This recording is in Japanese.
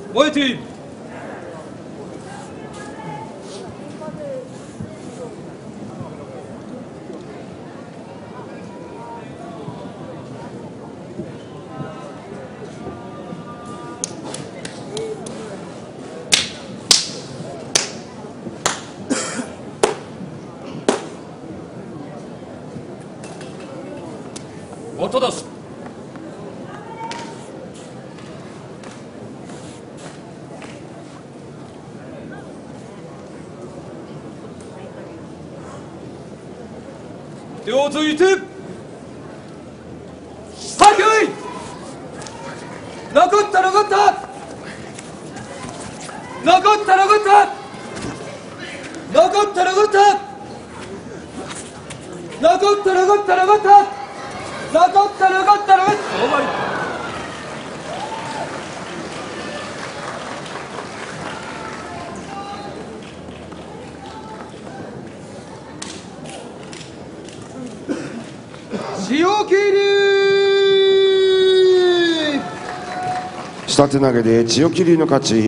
ワイティー音出す。手をついてはっけい殴った殴った殴った殴った殴った殴った殴った殴った殴った殴った殴った殴った終わり。塩切り下手投げで千代桐の勝ち。